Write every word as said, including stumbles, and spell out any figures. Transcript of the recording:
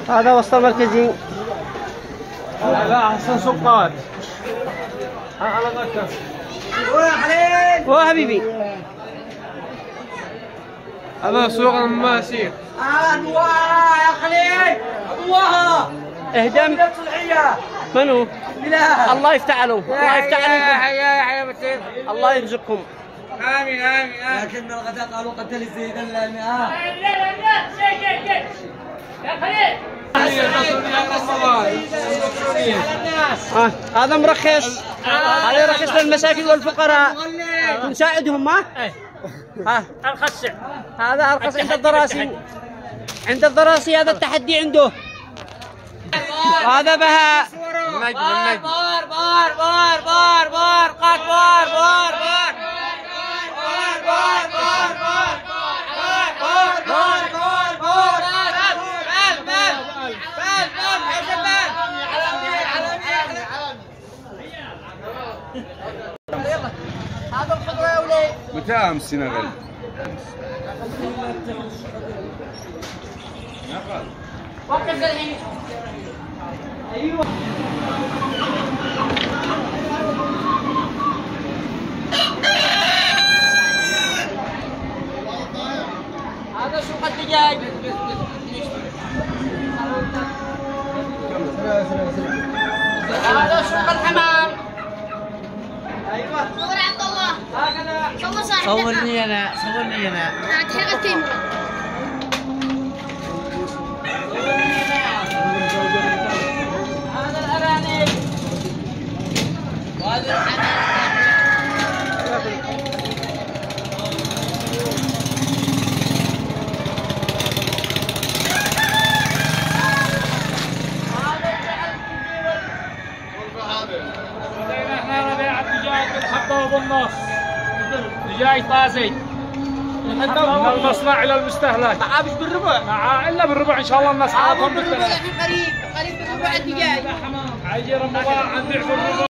هذا وسط المركزي. لا احسن سقات. انا غكر. ويا خليل. ويا حبيبي. هذا سوق الماسير. الله يا خليل. الله. اهدم. منو؟ لا. الله يفتح عليه. الله يفتح عليكم. يا حيا بتصير. الله يرزقكم. امين امين. لكن الغداء قالوا قتل الزيد المئة. يا خليل. آه. هذا مرخص. هذا رخص للمساكين والفقراء. نساعدهم. ها؟ ها ارخص. هذا ارخص عند الدراسي. عند الدراسي هذا التحدي عنده. هذا بها. النجم بار النجم. بار بار بار بار بار قاك بار بار بار بار بار بار بار بار بار بار بال بال بال بال حسن بال هذا الخضرة يا وليد. متى امس سنغال؟ وقف الحين. ايوه. هذا سوق الدجاج. هذا سوق الحمام. ايوه. صور عبد الله. هكذا. صور صاحب. صورني انا صورني انا. تحرق الكاميرا. هذا الارانب. وهذا الحمام. احنا نبيع الدجاج بالحبه وبالنص. دجاج طازج من المصنع الى المستهلك. معاه مش بالربع. مع الا بالربع ان شاء الله الناس عارفهم بالربع. قريب قريب بالربع الدجاج. حيجي رمضان نبيع بالربع.